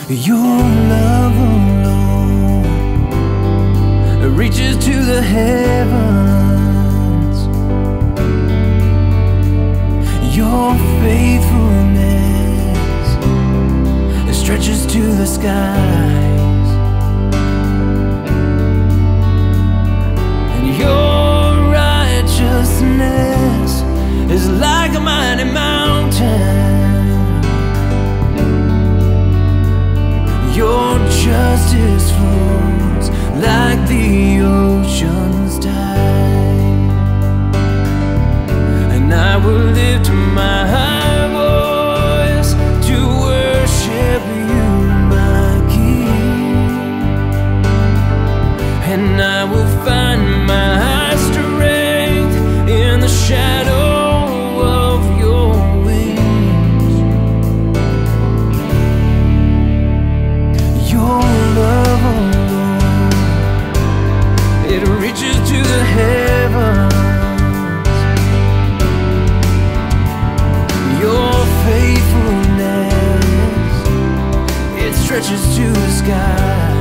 Your love alone reaches to the heavens. Your faithfulness stretches to the skies. And your righteousness is like a mighty mountain. Your justice flows like the ocean's tide. And I will lift my voice to worship you, my King. And I will find my strength in the shadow of your wings. Your love alone, it reaches to the heavens. Your faithfulness, it stretches to the sky.